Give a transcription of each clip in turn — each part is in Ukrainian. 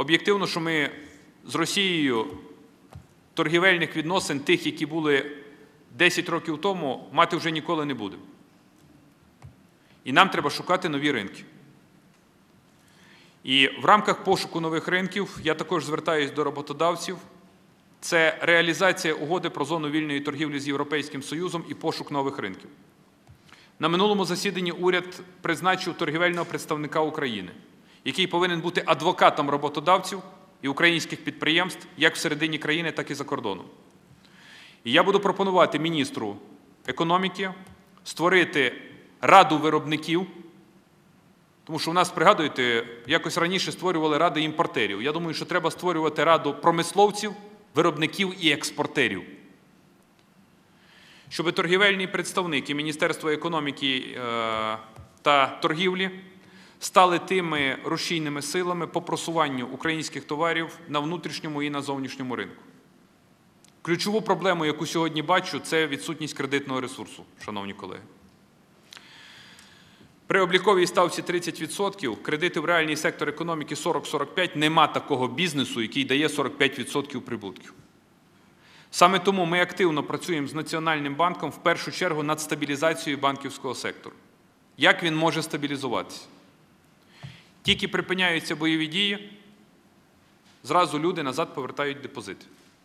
Об'єктивно, що ми з Росією торгівельних відносин, тих, які були 10 років тому, мати вже ніколи не будемо. І нам треба шукати нові ринки. І в рамках пошуку нових ринків я також звертаюся до роботодавців. Це реалізація угоди про зону вільної торгівлі з Європейським Союзом і пошук нових ринків. На минулому засіданні уряд призначив торгівельного представника України, який повинен бути адвокатом роботодавців і українських підприємств як всередині країни, так і за кордоном. І я буду пропонувати міністру економіки створити раду виробників, тому що у нас, пригадуєте, якось раніше створювали ради імпортерів. Я думаю, що треба створювати раду промисловців, виробників і експортерів. Щоб торгівельні представники Міністерства економіки та торгівлі стали тими рушійними силами по просуванню українських товарів на внутрішньому і на зовнішньому ринку. Ключову проблему, яку сьогодні бачу, це відсутність кредитного ресурсу, шановні колеги. При обліковій ставці 30% кредити в реальний сектор економіки 40-45% нема такого бізнесу, який дає 45% прибутків. Саме тому ми активно працюємо з Національним банком в першу чергу над стабілізацією банківського сектору. Як він може стабілізуватися? Тільки припиняються бойові дії, зразу люди назад повертають депозити.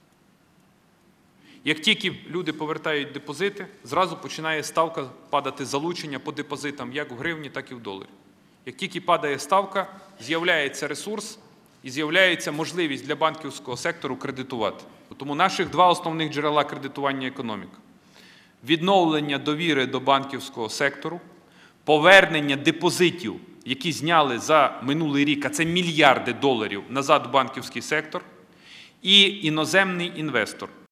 Як тільки люди повертають депозити, зразу починає ставка падати залучення по депозитам як в гривні, так і в доларі. Як тільки падає ставка, з'являється ресурс і з'являється можливість для банківського сектору кредитувати. Тому наших два основних джерела кредитування економіки – відновлення довіри до банківського сектору, повернення депозитів, які зняли за минулий рік, а це мільярди доларів, назад в банківський сектор, і іноземний інвестор,